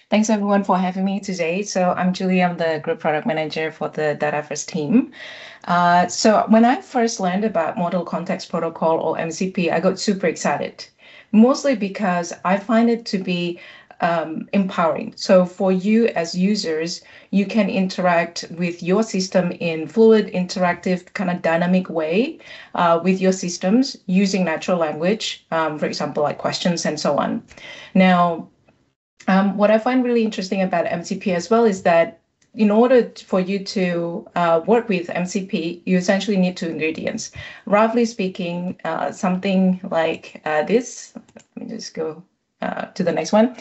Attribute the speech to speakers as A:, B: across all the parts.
A: Thanks everyone for having me today. So I'm Julie, I'm the Group Product Manager for the Dataverse team. So when I first learned about Model Context Protocol or MCP, I got super excited, mostly because I find it to be empowering. So for you as users, you can interact with your system in fluid, interactive, kind of dynamic way with your systems using natural language, for example, like questions and so on. Now, what I find really interesting about MCP as well is that in order for you to work with MCP, you essentially need two ingredients. Roughly speaking, something like this. Let me just go to the next one.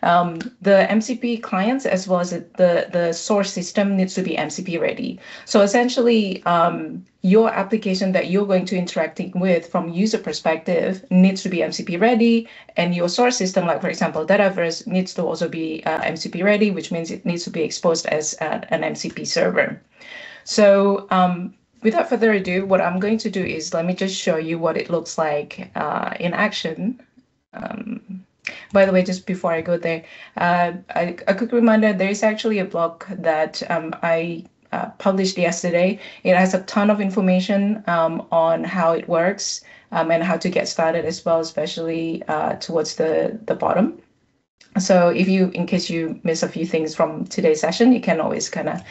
A: The MCP clients as well as the source system needs to be MCP ready. So essentially, your application that you're going to interacting with from user perspective needs to be MCP ready, and your source system, like for example, Dataverse, needs to also be MCP ready, which means it needs to be exposed as an MCP server. So without further ado, what I'm going to do is let me just show you what it looks like in action. By the way, just before I go there, a quick reminder, there is actually a blog that I published yesterday. It has a ton of information on how it works and how to get started as well, especially towards the bottom. So if you, in case you miss a few things from today's session, you can always kind of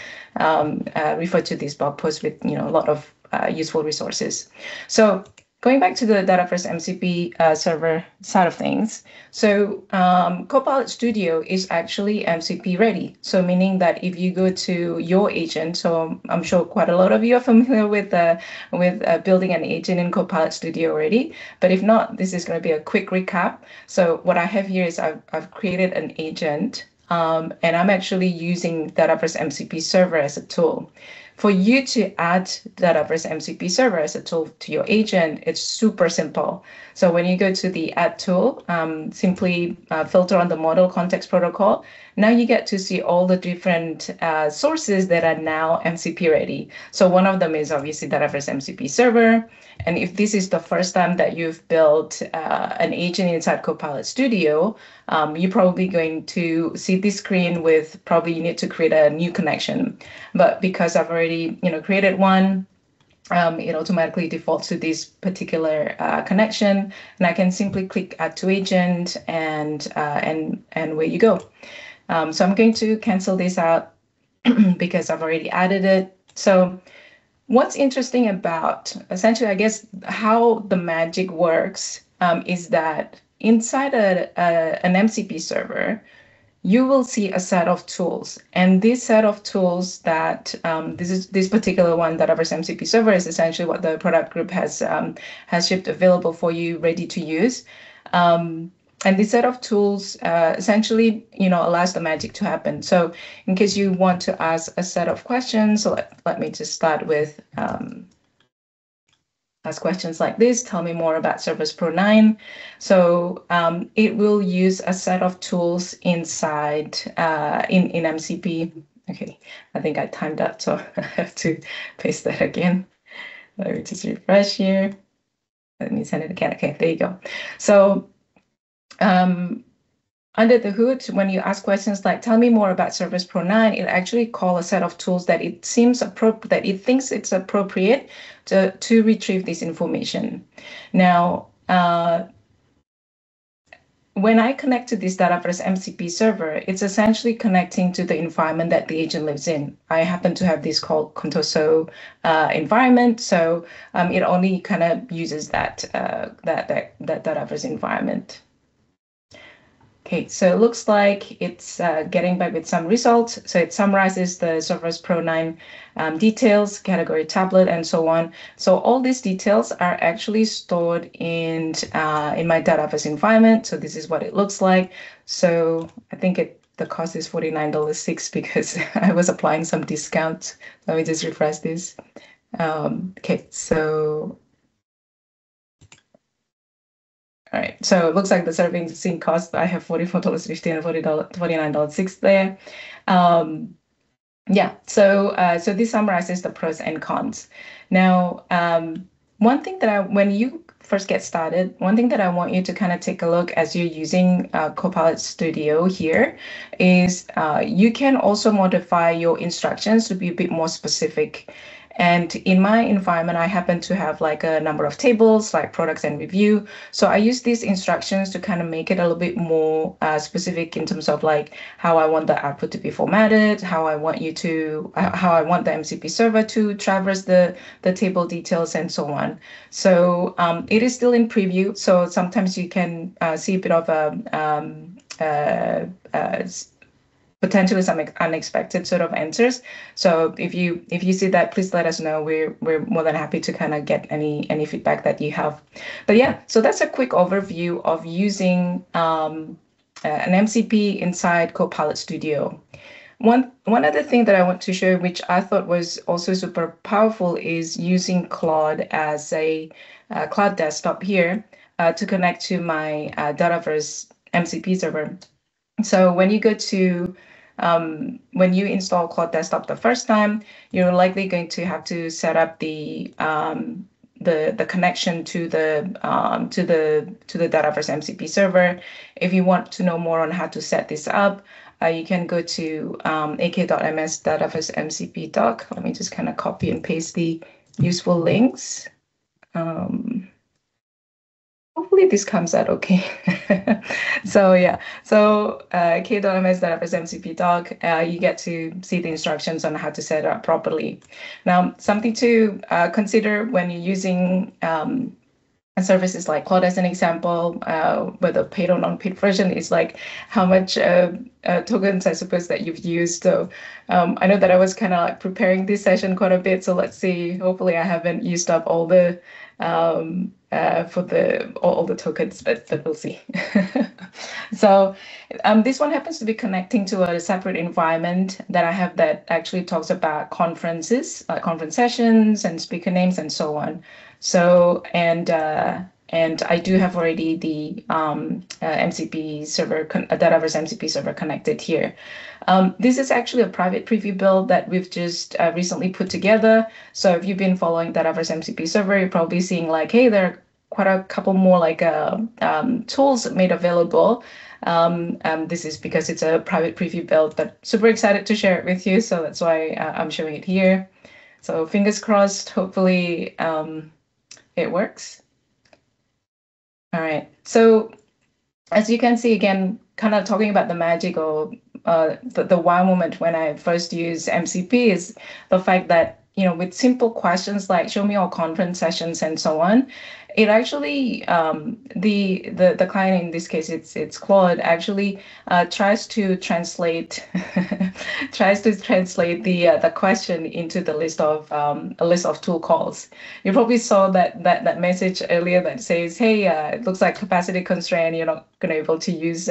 A: refer to this blog post with, a lot of useful resources. So going back to the Dataverse MCP server side of things, so Copilot Studio is actually MCP ready. So meaning that if you go to your agent, so I'm sure quite a lot of you are familiar with building an agent in Copilot Studio already. But if not, this is going to be a quick recap. So what I have here is I've created an agent, and I'm actually using Dataverse MCP Server as a tool. For you to add Dataverse MCP Server as a tool to your agent, it's super simple. So when you go to the Add tool, simply filter on the Model Context Protocol. Now you get to see all the different sources that are now MCP ready. So one of them is obviously Dataverse MCP Server. And if this is the first time that you've built an agent inside Copilot Studio, you're probably going to see this screen with probably you need to create a new connection. But because I've already, created one, it automatically defaults to this particular connection, and I can simply click Add to Agent, and where you go. So I'm going to cancel this out because I've already added it. So what's interesting about essentially, I guess, how the magic works is that inside an MCP server, you will see a set of tools. And this set of tools that this particular one, Dataverse MCP Server, is essentially what the product group has shipped available for you, ready to use. And this set of tools essentially, allows the magic to happen. So in case you want to ask a set of questions, so let me just start with ask questions like this. Tell me more about Service Pro 9. So it will use a set of tools inside in MCP. Okay, I think I timed out, so I have to paste that again. Let me just refresh here. Let me send it again. Okay, there you go. So under the hood, when you ask questions like, tell me more about Service Pro 9, it actually calls a set of tools that it seems appropriate, that it thinks it's appropriate to retrieve this information. Now, when I connect to this Dataverse MCP server, it's essentially connecting to the environment that the agent lives in. I happen to have this called Contoso environment, so it only kind of uses that Dataverse environment. Okay, so it looks like it's getting back with some results. So it summarizes the Service Pro 9 details, category tablet, and so on. So all these details are actually stored in my Dataverse environment. So this is what it looks like. So I think the cost is $49.06 because I was applying some discount. Let me just refresh this. Okay, so all right, so it looks like the servicing cost, I have $44.50 and $49.06 there. Yeah, so this summarizes the pros and cons. Now, one thing that when you first get started, one thing that I want you to kind of take a look as you're using Copilot Studio here is you can also modify your instructions to be a bit more specific. And in my environment, I happen to have like a number of tables like products and review. So I use these instructions to kind of make it a little bit more specific in terms of like how I want the output to be formatted, how I want the MCP server to traverse the table details and so on. So it is still in preview. So sometimes you can see a bit of potentially some unexpected sort of answers. So if you see that, please let us know. We're more than happy to kind of get any feedback that you have. But yeah, so that's a quick overview of using an MCP inside Copilot Studio. One other thing that I want to show, which I thought was also super powerful, is using Claude as a Claude Desktop here to connect to my Dataverse MCP server. So when you go to when you install Claude Desktop the first time, you're likely going to have to set up the connection to the Dataverse MCP server. If you want to know more on how to set this up, you can go to ak.ms Dataverse MCP doc. Let me just kind of copy and paste the useful links. Hopefully this comes out okay. So yeah, so k.ms Dataverse MCP doc, you get to see the instructions on how to set it up properly. Now, something to consider when you're using services like Claude as an example, whether paid or non-paid version, is like how much tokens, I suppose, that you've used. So I know that I was kind of like preparing this session quite a bit. So let's see. Hopefully, I haven't used up all the all the tokens, but we'll see. So this one happens to be connecting to a separate environment that I have that actually talks about conferences, conference sessions, and speaker names, and so on. So and I do have already the MCP server, Dataverse MCP server connected here. This is actually a private preview build that we've just recently put together. So if you've been following Dataverse MCP server, you're probably seeing like, hey, there are quite a couple more like tools made available. This is because it's a private preview build, but super excited to share it with you. So that's why I'm showing it here. So fingers crossed, hopefully it works. All right, so as you can see, again, kind of talking about the magic or the wow moment when I first used MCP is the fact that, you know, with simple questions like show me all conference sessions and so on, it actually the client, in this case it's Claude, actually tries to translate the question into the list of a list of tool calls. You probably saw that message earlier that says, hey, it looks like capacity constraint, you're not going to be able to use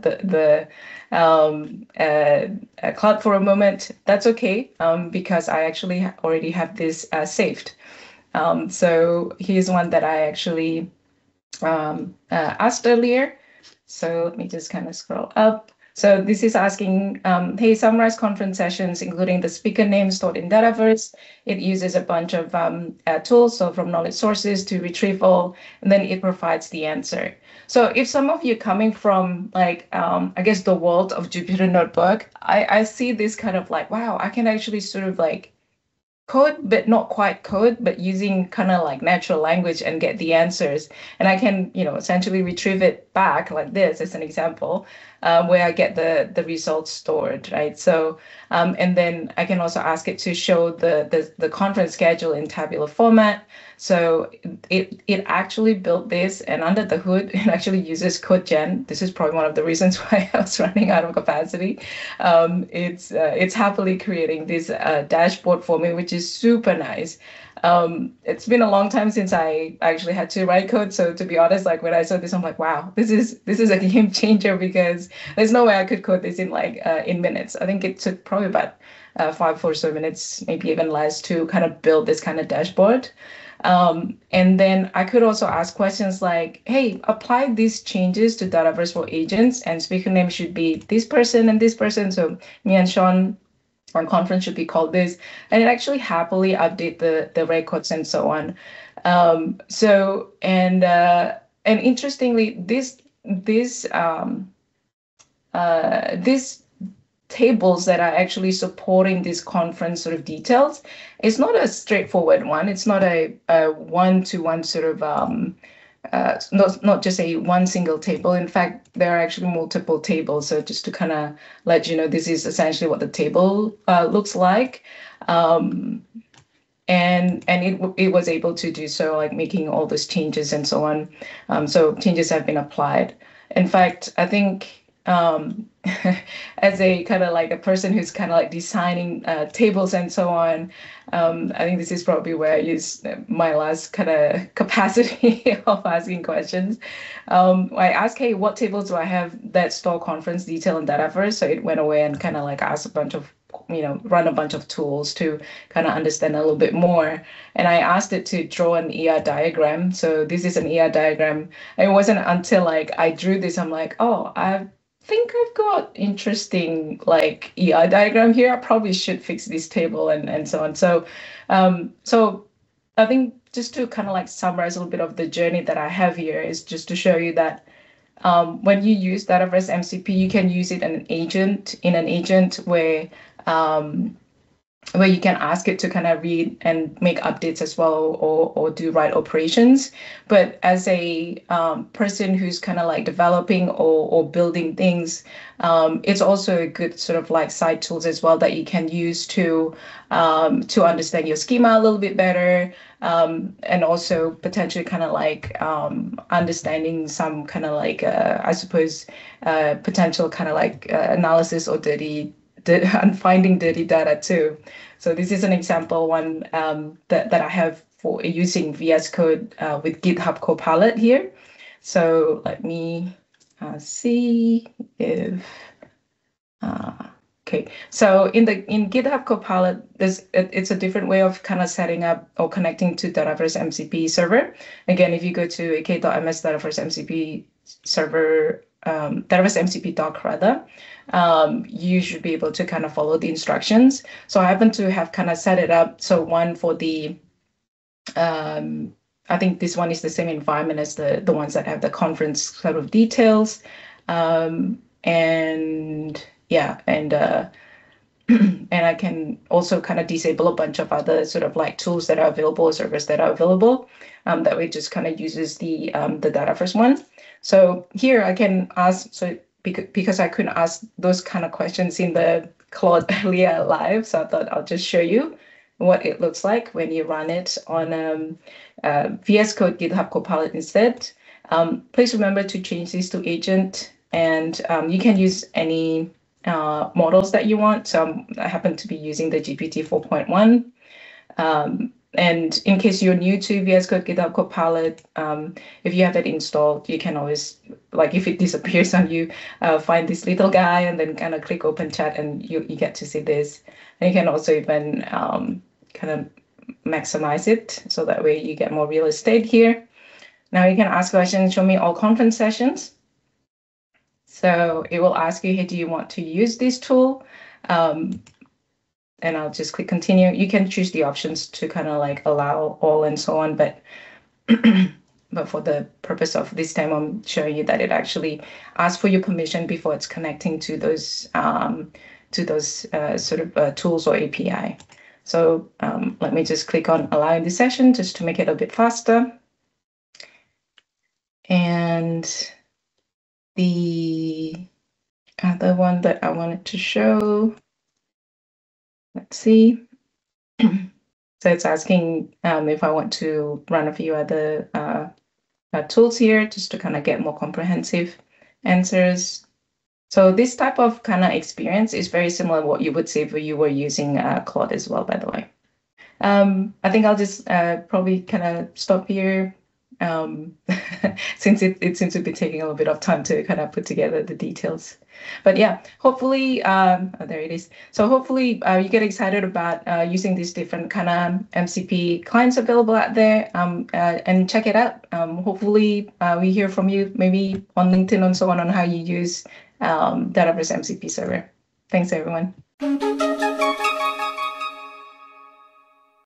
A: Claude for a moment. That's okay, because I actually already have this saved. So here's one that I actually asked earlier. So let me just kind of scroll up. So this is asking, hey, summarize conference sessions, including the speaker names stored in Dataverse. It uses a bunch of tools, so from knowledge sources to retrieval, and then it provides the answer. So if some of you coming from like, I guess the world of Jupyter Notebook, I see this kind of like, wow, I can actually sort of like code, but not quite code, but using kind of like natural language and get the answers. And I can, you know, essentially retrieve it back like this as an example, where I get the results stored, right? So, and then I can also ask it to show the conference schedule in tabular format. So it actually built this, and under the hood, it actually uses CodeGen. This is probably one of the reasons why I was running out of capacity. It's happily creating this dashboard for me, which is super nice. It's been a long time since I actually had to write code. So to be honest, like when I saw this, I'm like, wow, this is a game changer, because there's no way I could code this in like in minutes. I think it took probably about 5 or so minutes, maybe even less, to kind of build this kind of dashboard. And then I could also ask questions like, hey, apply these changes to Dataverse for agents, and speaker name should be this person and this person. So me and Sean on conference should be called this, and it actually happily update the records and so on. So and interestingly, these tables that are actually supporting this conference sort of details, it's not a straightforward one. It's not a one-to-one sort of not just a one single table. In fact, there are actually multiple tables. So just to kind of let you know, this is essentially what the table looks like. And it was able to do so, like making all those changes and so on. So changes have been applied. In fact, I think as a kind of like a person who's kind of like designing tables and so on, I think this is probably where I use my last kind of capacity of asking questions. I asked, hey, what tables do I have that store conference detail and Dataverse? So it went away and kind of like asked a bunch of, run a bunch of tools to kind of understand a little bit more. And I asked it to draw an ER diagram. So this is an ER diagram. And it wasn't until like I drew this, I'm like, oh, I think I've got interesting like ER diagram here. I probably should fix this table and so on. So so I think just to kind of like summarize a little bit of the journey that I have here is just to show you that when you use Dataverse MCP, you can use it in an agent where you can ask it to kind of read and make updates as well, or do write operations. But as a person who's kind of like developing or building things, it's also a good sort of like side tools as well that you can use to understand your schema a little bit better, and also potentially kind of like understanding some kind of like I suppose potential kind of like analysis or and finding dirty data too. So this is an example one that I have for using VS Code with GitHub Copilot here. So let me see if okay. So in GitHub Copilot, it's a different way of kind of setting up or connecting to Dataverse MCP Server. Again, if you go to ak.ms Dataverse MCP Server, Dataverse MCP doc rather, you should be able to kind of follow the instructions. So I happen to have kind of set it up. So one for the, I think this one is the same environment as the ones that have the conference sort of details. And yeah, and I can also kind of disable a bunch of other sort of like tools that are available, servers that are available. That way just kind of uses the Dataverse one. So here I can ask, so because I couldn't ask those kind of questions in the Claude earlier live, so I thought I'll just show you what it looks like when you run it on VS Code GitHub Copilot instead. Please remember to change this to agent, and you can use any models that you want. So I happen to be using the GPT 4.1. And in case you're new to VS Code GitHub Copilot, if you have it installed, you can always, like if it disappears on you, find this little guy and then kind of click open chat and you get to see this. And you can also even kind of maximize it so that way you get more real estate here. Now you can ask questions, show me all conference sessions. So it will ask you, hey, do you want to use this tool? And I'll just click continue. You can choose the options to kind of like allow all and so on, but but for the purpose of this time, I'm showing you that it actually asks for your permission before it's connecting to those sort of tools or API. So let me just click on allowing the session just to make it a bit faster. And the other one that I wanted to show, let's see. So it's asking if I want to run a few other tools here just to kind of get more comprehensive answers. So this type of kind of experience is very similar to what you would see if you were using Claude as well, by the way. I think I'll just probably kind of stop here. Since it seems to be taking a little bit of time to kind of put together the details. But yeah, hopefully, there it is. So hopefully you get excited about using these different kind of MCP clients available out there, and check it out. Hopefully we hear from you maybe on LinkedIn and so on how you use Dataverse MCP Server. Thanks, everyone.